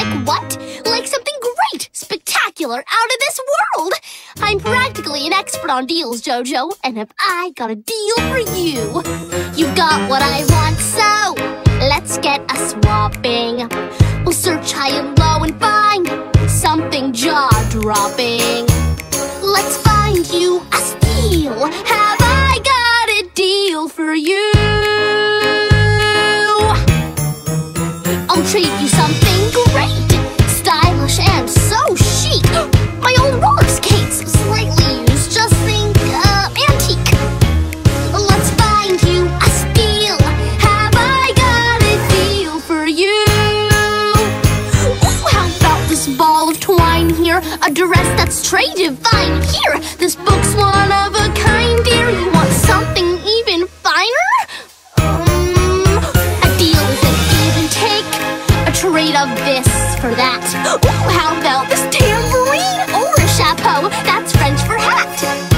Like what? Like something great, spectacular, out of this world! I'm practically an expert on deals, Jojo, and have I got a deal for you? You got what I want, so let's get a swapping. We'll search high and low and find something jaw-dropping. Let's find you a steal. Have I got a deal for you? I'll trade you something great, stylish and so chic. My old roller skates, slightly used, just think antique. Let's find you a steal. Have I got a deal for you? Ooh, how about this ball of twine here? A dress that's trade divine. Here, this book's one of a kind, dear. You want something even finer? A deal is an give and take, a trade of this for that. Ooh, how about this tambourine or a chapeau? That's French for hat.